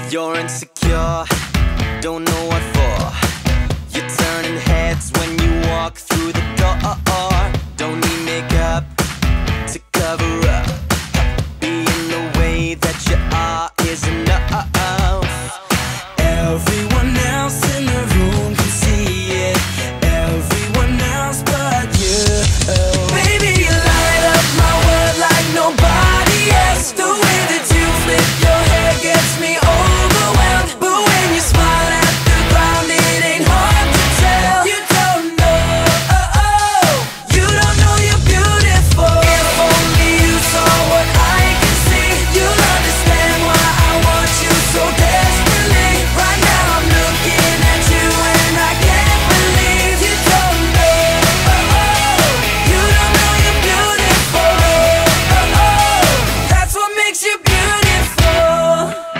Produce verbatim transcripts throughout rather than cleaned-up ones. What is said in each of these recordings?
You're insecure, don't know what for. You're turning heads when you walk through the door. Don't need makeup to cover up. Being the way that you are is enough. Everyone else in the room can see it, everyone else but you. Baby, you light up my world like nobody else. The way that you flip your hair gets me overwhelmed. But when you smile at the ground, it ain't hard to tell. You don't know, oh, oh, you don't know you're beautiful. If only you saw what I can see, you'll understand why I want you so desperately. Right now I'm looking at you and I can't believe you don't know, oh, oh, you don't know you're beautiful, oh, oh, that's what makes you beautiful.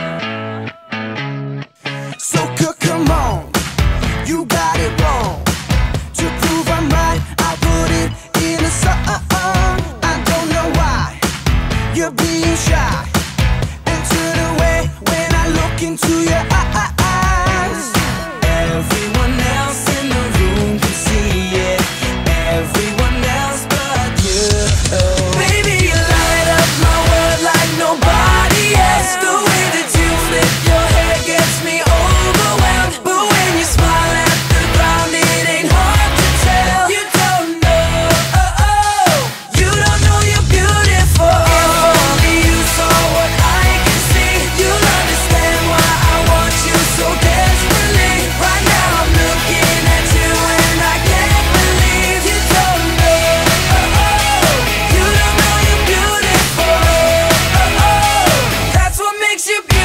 So good, come on, you got it wrong. To prove I'm right, I put it in a song. I don't know why you're being shy and turn away when I look into your eyes. Everyone else in the room can see it, everyone else but you. Baby, you light up my world like nobody else. The way that you flip your hair gets me overwhelmed. But when you smile at the ground, it ain't hard to tell. You don't know, oh, oh, you don't know you're beautiful. If only you saw what I can see, you'll understand why I want you so desperately. Right now I'm looking at you and I can't believe you don't know, oh, oh, you don't know you're beautiful, oh, oh, that's what makes you beautiful.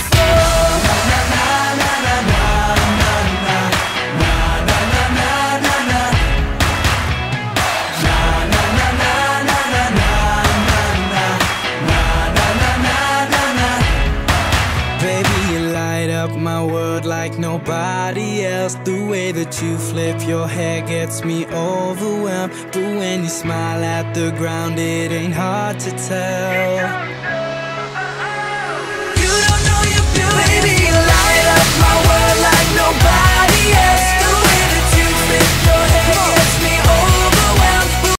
Baby, you light up my world like nobody else. The way that you flip your hair gets me overwhelmed. But when you smile at the ground, it ain't hard to tell.